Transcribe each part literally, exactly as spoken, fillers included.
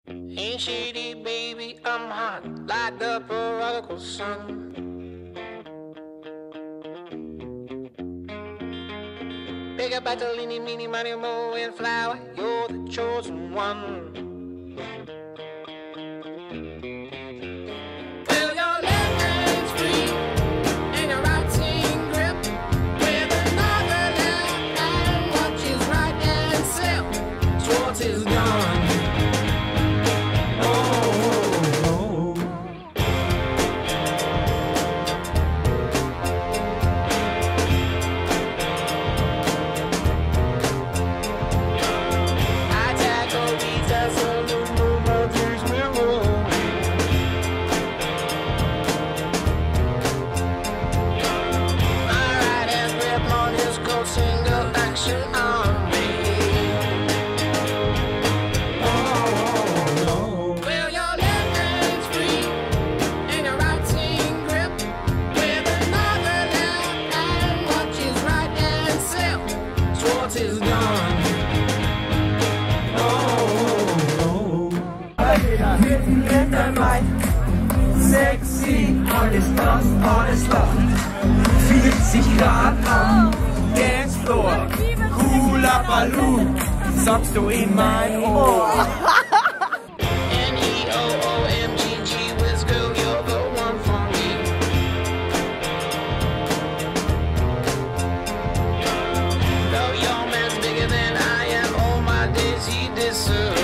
Ain't shady, baby, I'm hot, like the prodigal son. Big up Battolini, meeny, money, mo, and flower, you're the chosen one. Well, your left hand's free, and your right hand grip, with another left hand watches right and slip. Schwartz is gone. Sexy, alles das, alles lacht. vierzig Grad am Dancefloor. Cooler Balloon, sagst du in mein Ohr. N E O O M G G, let's go, you're the one for me. Though your man's bigger than I am, all my days he disagrees.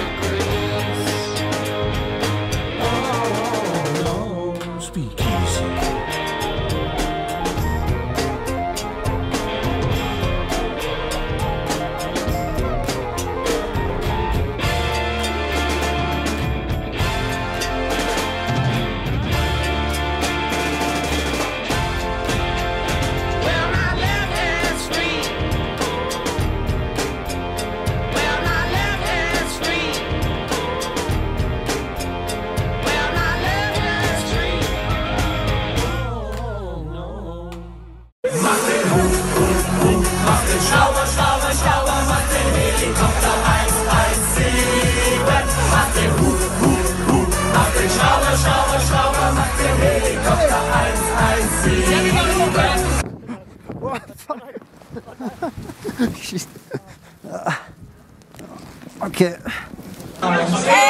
Okay. Hey!